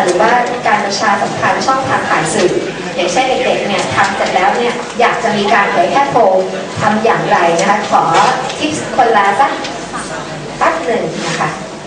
หรือว่าการประชาสัมพันธ์ช่องทางผ่านสื่ออย่างเช่นเด็กๆเนี่ยทำเสร็จแล้วเนี่ยอยากจะมีการเผยแพร่โพลทำอย่างไรนะคะขอทิปคนละสักแป๊บหนึ่งนะคะ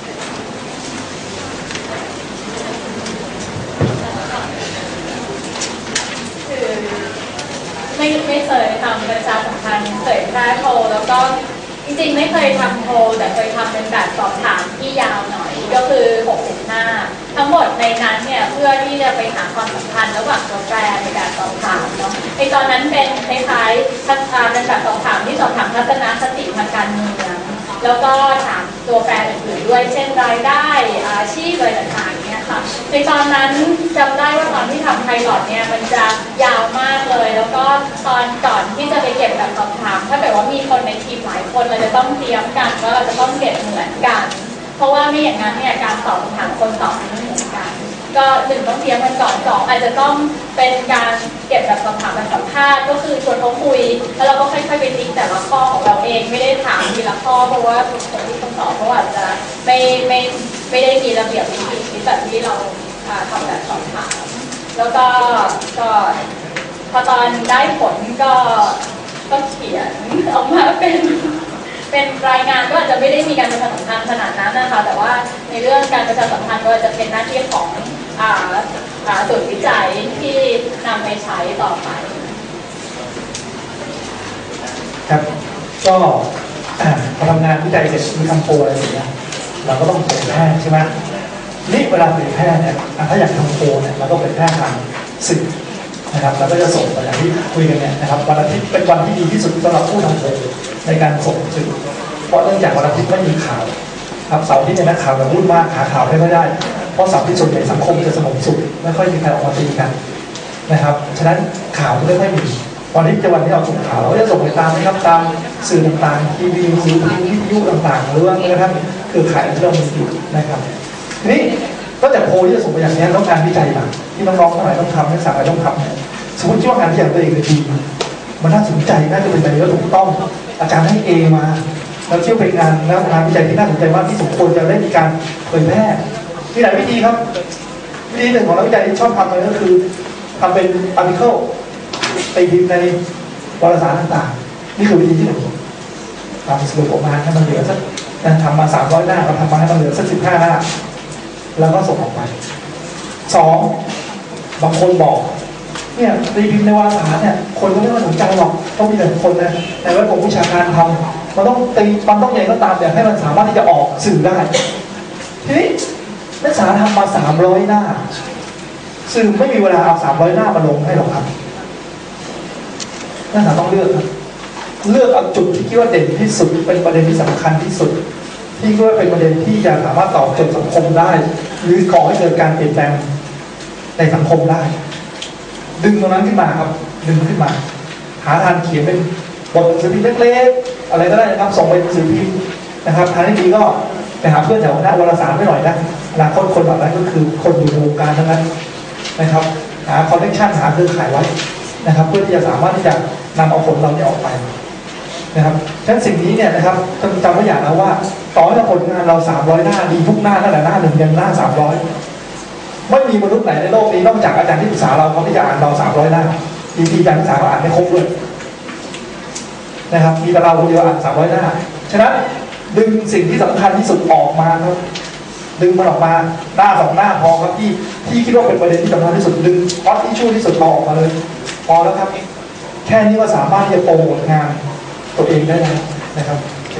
ไม่เคยทำประชาสัมพันธ์เผยแพร่โพลแล้วก็จริงๆไม่เคยทำโพลแต่เคยทำเป็นแบบสอบถามที่ยาวหน่อยก็คือ60 หน้าทั้งหมดในนั้นเนี่ยเพื่อที่จะไปหาความสัมพันธ์ระหว่างตัวแปรในการสอบถามเนาะในตอนนั้นเป็นคล้ายๆเป็นแบบสอบถามที่สอบถามทัศนคติทางการเมืองแล้วก็ถามตัวแปรอื่นๆด้วยเช่นรายได้อาชีพอะไรต่างๆเนี่ยค่ะในตอนนั้นจำได้ว่าตอนที่ทำไพลอตเนี่ยมันจะยาวมากเลยแล้วก็ตอนก่อนที่จะไปเก็บแบบสอบถามถ้าเกิดว่ามีคนในทีมหลายคนเราจะต้องเตรียมกันว่าเราจะต้องเก็บเหมือนกันเพราะว่าไม่อย่างนั้นเนี่ยการตอบคำถามคนตอบไม่เหมือนกันก็1ต้องเตรียมกันก่อน2อาจจะต้องเป็นการเก็บแบบสอบถามแบบสัมภาษณ์ก็คือชวนเขาคุยแล้วเราก็ค่อยๆไปติ๊กแต่ละข้อของเราเองไม่ได้ถามทีละข้อเพราะว่าคนที่ต้องตอบเขาอาจจะไม่ได้มีระเบียบวิธีคิดแบบที่เราทำแบบสอบถามแล้วก็พอตอนได้ผลก็เขียนออกมาเป็นรายงานก็อาจจะไม่ได้มีการประชาสัมพันธ์ขนาดนั้นนะคะแต่ว่าในเรื่องการประชาสัมพันธ์ก็จะเป็นหน้าที่ของศูนย์วิจัยที่นำไปใช้ต่อไปครับก็พอทำงานวิจัยเสร็จมีคำโพลอะไรอย่างเงี้ยเราก็ต้องเผยแพร่ใช่ไหมนี่เวลาเผยแพร่เนี่ยถ้าอยากทำโพลเนี่ยเราก็เผยแพร่ทางสื่อนะครับเราก็จะส่งไปอย่างที่คุยกันเนี่ยนะครับวันอาทิตย์เป็นวันที่ดีที่สุดสำหรับผู้ทำโพลในการส่งสื่อเพราะเนื่องจากวันอาทิตย์ไม่มีข่าวครับเสาร์ที่เนี่ยนักข่าวจะพูดมากหาข่าวไม่ได้เพราะเสาร์ที่ส่วนใหญ่สังคมจะสงบสุขไม่ค่อยมีใครออกมาตีกันนะครับฉะนั้นข่าวไม่ค่อยมีวันนี้จะวันที่เราส่งข่าวเราก็จะส่งไปตามนะครับตามสื่อต่างๆทีวีสื่อวิทยุต่างๆหรือว่าแม้กระทั่งเครือข่ายที่เรามีอยู่นะครับทีนี้ก็จากโพลที่จะส่งไปอย่างนี้ต้องการวิจัยหลักที่น้องๆทั้งหลายต้องทำนักศึกษาต้องทำสมมติว่างานที่อย่างตัวเองดีมันน่าสนใจน่าจะเป็นไปแล้วถูกต้องอาจารย์ให้ A มาเราเชื่อเป็นงานแล้วงานวิจัยที่น่าสนใจมากที่สมควรจะได้มีการเผยแพร่มีหลายวิธีครับวิธีหนึ่งของนักวิจัยที่ชอบทำเลยก็คือทำเป็นอาร์ติเคิลไปพิมพ์ในวารสารต่างๆนี่คือวิธีที่หนึ่งทำสรุปออกมาให้มันเหลือสักทำมา300 หน้าเราทำมาให้มันเหลือสัก15 หน้าแล้วก็ส่งออกไป2บางคนบอกเนี่ยตีพิมพ์ในวารสารเนี่ยคนก็ไม่ค่อยสนใจหรอกต้องมีแต่คนนะในแวดวงวิชาการทำมันต้องตีมันต้องใหญ่ก็ตามแต่ให้มันสามารถที่จะออกสื่อได้ทีนี้นักศึกษาทำมา300 หน้าสื่อไม่มีเวลาเอา300 หน้ามาลงให้หรอกครับนักศึกษาต้องเลือกครับเลือกเอาจุดที่คิดว่าเด่นที่สุดเป็นประเด็นที่สำคัญที่สุดที่คิดว่าเป็นประเด็นที่จะสามารถตอบโจทย์สังคมได้หรือก่อให้เกิดการเปลี่ยนแปลงในสังคมได้ดึงตรงนั้นขึ้นมาครับดึงขึ้นมาหาทางเขียนเป็นบทหนังสือพิมพ์เล็กๆอะไรก็ได้นะครับส่งไปหนังสือพิมพ์นะครับทางที่ดีก็ไปหาเพื่อนแถวหน้าวารสารไม่หน่อยนะอนาคตคนแบบนั้นก็คือคนอยู่ในวงการทั้งนั้นนะครับหาคอนเนคชั่นหาเครือข่ายไว้นะครับเพื่อที่จะสามารถที่จะนำเอาผลเราออกไปนะครับฉะนั้นสิ่งนี้เนี่ยนะครับจำไว้อย่างนะว่าต่อให้ผลงานเรา300 หน้าดีทุกหน้าตั้งแต่หน้า1ยันหน้า300ไม่มีมนุษย์ไหนในโลกนี้นอกจากอาจารย์ที่ปรึกษาเราเขาที่จะอ่านเรา300 หน้าดีๆอาจารย์ที่ปรึกษาเขาอ่านไม่ครบด้วยนะครับมีแต่เราคนเดียวอ่าน300 หน้าฉะนั้นดึงสิ่งที่สำคัญที่สุดออกมาครับดึงมันออกมาหน้า2 หน้าพอครับที่คิดว่าเป็นประเด็นที่สำคัญที่สุดดึงฮอตที่ชู่ที่สุดเราออกมาเลยพอแล้วครับแค่นี้ก็สามารถที่จะโปรโมทงานตัวเองได้แล้วนะครับ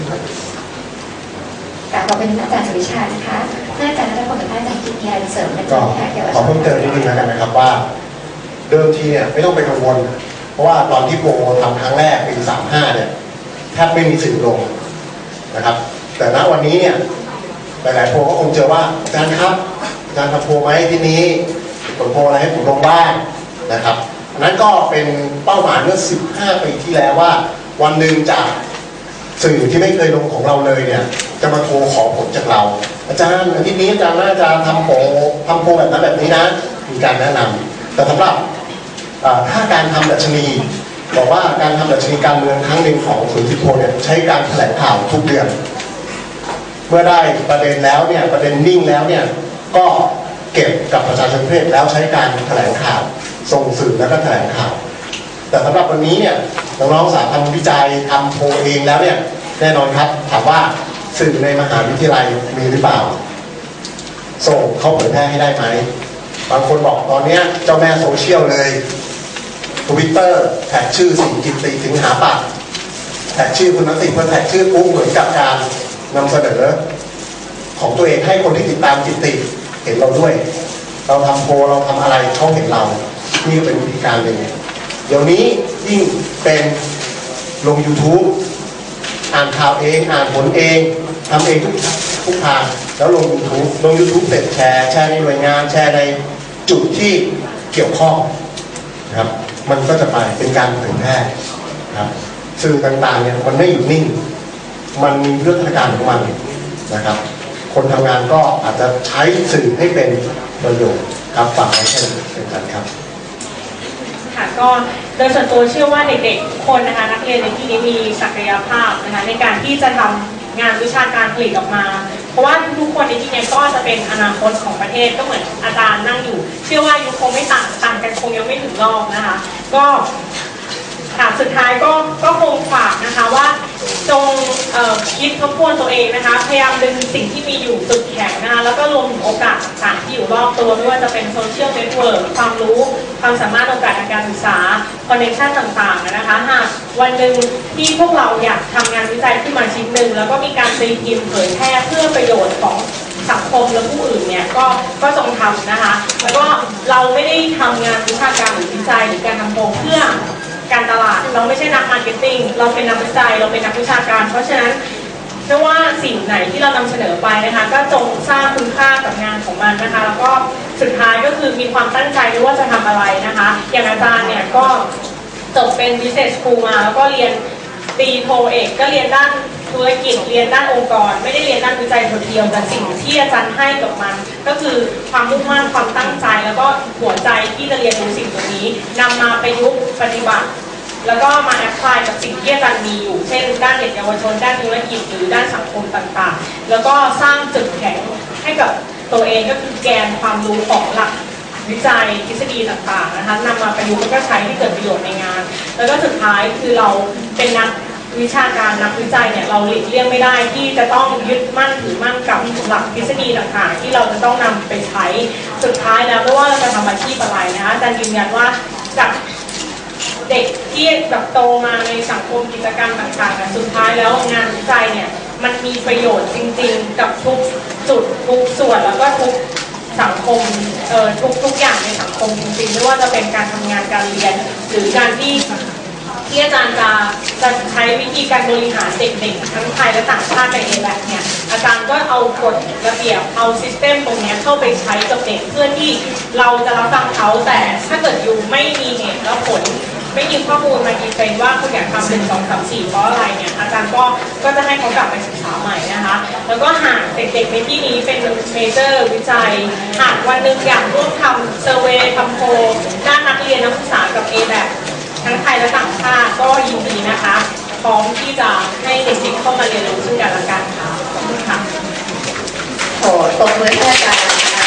ต่อเป็นอาจารย์สุวิชานะคะอาจารย์นัทพลกับอาจารย์กิตติเสริมก็ขอเพิ่มเติมนิดนึงแล้วกันนะครับว่าเดิมทีเนี่ยไม่ต้องไปกังวลเพราะว่าตอนที่โปรทำครั้งแรกปี35เนี่ยแทบไม่มีสื่อลงนะครับแต่ณวันนี้เนี่ยหลายๆโปรก็คงเจอว่าอาจารย์ครับอาจารย์ทำโปรไหมที่นี้ผลโปรอะไรให้ผมลงบ้างนะครับนั้นก็เป็นเป้าหมายเมื่อ15 ปีที่แล้วว่าวันหนึ่งจากสื่อที่ไม่เคยลงของเราเลยเนี่ยจะมาโทรขอผลจากเราอาจารย์อาทิตย์นี้อาจารย์น่าจะทำโปรแบบนั้นแบบนี้นะมีการแนะนำแต่สำหรับถ้าการทำดัชนีบอกว่าการทำดัชนีการเมืองครั้งหนึ่งของศูนย์สิโพเนี่ยใช้การแถลงข่าวทุกเดือนเมื่อได้ประเด็นแล้วเนี่ยประเด็นนิ่งแล้วเนี่ยก็เก็บกับประชาชนประเทศแล้วใช้การแถลงข่าวส่งสื่อแล้วก็แถลงข่าวแต่สำหรับวันนี้เนี่ยน้องๆสามทำวิจัยทำโพลเองแล้วเนี่ยแน่นอนครับถามว่าสื่อในมหาวิทยาลัยมีหรือเปล่าส่งเขาเผยแพร่ให้ได้ไหมบางคนบอกตอนนี้เจ้าแม่โซเชียลเลย Twitter แท็กชื่อสิ่งกิตติสิงหาปัตย์แท็กชื่อคุณนัทสิงห์เพื่อแท็กชื่อปุ๊บเหมือนกับการนำเสนอของตัวเองให้คนที่ติดตามกิตติเห็นเราด้วยเราทำโพลเราทำอะไรเขาเห็นเรานี่เป็นวิธีการหนึ่งเดี๋ยวนี้ยิ่งเป็นลง YouTube อ่านข่าวเองอ่านผลเองทำเองทุกทางแล้วลง YouTube เสร็จแชร์ในหน่วยงานแชร์ในจุดที่เกี่ยวข้องนะครับมันก็จะไปเป็นการเผยแพร่ครับสื่อต่างๆเนี่ยมันไม่อยู่นิ่งมันมีเรื่องการของมันนะครับคนทำงานก็อาจจะใช้สื่อให้เป็นประโยชน์ครับฝากไว้แค่นี้เป็นกันครับค่ะก็โดยส่วนตัวเชื่อว่าเด็กๆทุกคนนะคะนักเรียนในที่นี้มีศักยภาพนะคะในการที่จะทำงานวิชาการผลิตออกมาเพราะว่าทุกคนในที่นี้ก็จะเป็นอนาคตของประเทศก็เหมือนอาจารย์นั่งอยู่เชื่อว่ายุคคงไม่ต่างกันคงยังไม่ถึงรอบนะคะก็ค่ะสุดท้ายก็คงฝากนะคะว่าจงคิดทบทวนตัวเองนะคะพยายามดึงสิ่งที่มีอยู่จุดแข็งนะคะแล้วก็รวมถึงโอกาสต่างๆที่อยู่รอบตัวไม่ว่าจะเป็นโซเชียลเน็ตเวิร์กความรู้ความสามารถโอกาสทางการศึกษาคอนเนคชั่นต่างๆนะคะหากวันหนึ่งที่พวกเราอยากทำงานวิจัยขึ้นมาชิ้นหนึ่งแล้วก็มีการตีพิมพ์เผยแพร่เพื่อประโยชน์ของสังคมและผู้อื่นเนี่ยก็จงทำนะคะแล้วก็เราไม่ได้ทำงานวิชาการหรือวิจัยหรือการทำโพลเพื่อการตลาดเราไม่ใช่นักมาร์เก็ตติ้งเราเป็นนักวิจัยเราเป็นนักวิชาการเพราะฉะนั้นไม่ว่าสิ่งไหนที่เรานำเสนอไปนะคะก็จงสร้างคุณค่ากับงานของมันนะคะแล้วก็สุดท้ายก็คือมีความตั้งใจว่าจะทำอะไรนะคะอย่างอาจารย์เนี่ยก็จบเป็น Business School มาแล้วก็เรียนตีโทเอกก็เรียนด้านธุรกิจเรียนด้านองค์กรไม่ได้เรียนด้านวิจัยเดียวแต่สิ่งที่อาจารย์ให้กับมันก็คือความมุ่งมั่นความตั้งใจแล้วก็หัวใจที่จะเรียนรู้สิ่งตรงนี้นำมาประยุกต์ปฏิบัติแล้วก็มาแอพพลายกับสิ่งที่อาจารย์มีอยู่เช่นด้านเด็กเยาวชนด้านธุรกิจหรือด้านสังคมต่างๆแล้วก็สร้างจุดแข็งให้กับตัวเองก็คือแกนความรู้ของหลักวิจัยทฤษฎีต่างๆนะคะนำมาประยุกต์แล้วก็ใช้ให้เกิดประโยชน์ในงานแล้วก็สุดท้ายคือเราเป็นนักวิชาการนักวิจัยเนี่ยเราหลีกเลี่ยงไม่ได้ที่จะต้องยึดมั่นถือมั่นกับหลักทฤษฎีต่างๆที่เราจะต้องนำไปใช้สุดท้ายแล้วไม่ว่าเราจะทำอาชีพอะไรนะคะอาจารย์ยืนยันว่าจากเด็กที่แบบโตมาในสังคมกิจกรรมต่างๆสุดท้ายแล้วงานวิจัยเนี่ยมันมีประโยชน์จริงๆกับทุกจุดทุกส่วนแล้วก็ทุกสังคมทุกอย่างในสังคมจริงๆไม่ว่าจะเป็นการทำงานการเรียนหรือการที่อาจารย์จะใช้วิธีการบริหารเด็กๆทั้งไทยและต่างชาติในABACเนี่ยอาจารย์ก็เอากฎระเบียบเอาซิสเต็มตรงนี้เข้าไปใช้กับเด็กเพื่อที่เราจะรับฟังเขาแต่ถ้าเกิดอยู่ไม่มีเหตุและผลไม่มีข้อมูลมาดีเฟนว่าคุณอยากทำ1 2 3 4เพราะอะไรเนี่ยอาจารย์ก็จะให้เขากลับไปศึกษาใหม่นะคะแล้วก็หากเด็กๆในที่นี้เป็นเมเจอร์วิจัยหากวันหนึ่งอยากร่วมทำเซอร์เวย์ทำโพลด้านนักเรียนนักศึกษากับABACทั้งไทยและต่างชาติก็ยินดีนะคะพร้อมที่จะให้เด็กๆเข้ามาเรียนรู้ซึ่งกันและกันค่ะขอบคุณค่ะโหตบมือให้อาจารย์นะคะ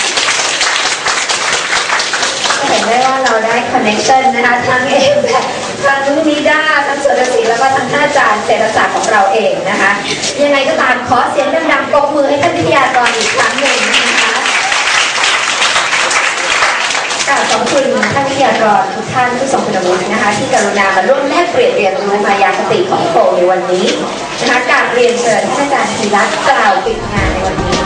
ก็เห็นได้ว่าเราได้คอนเนคชั่นนะคะทั้งABACทั้งนิด้าทั้งสุรศรีแล้วก็ทั้งท่านอาจารย์เศรษฐศาสตร์ของเราเองนะคะยังไงก็ตามขอเสียงดังๆปรบมือให้ท่านวิทยากรอีกครั้งหนึ่งนะคะขอบคุณท่านวิทยากรทุกท่านผู้ทรงคุณวุฒินะคะที่กรุณามาร่วมแลกเปลี่ยนเรียนรู้มายาคติของโพในวันนี้นะคะการเรียนเชิญท่านอาจารย์ธีรัตน์กล่าวปิดงานในวันนี้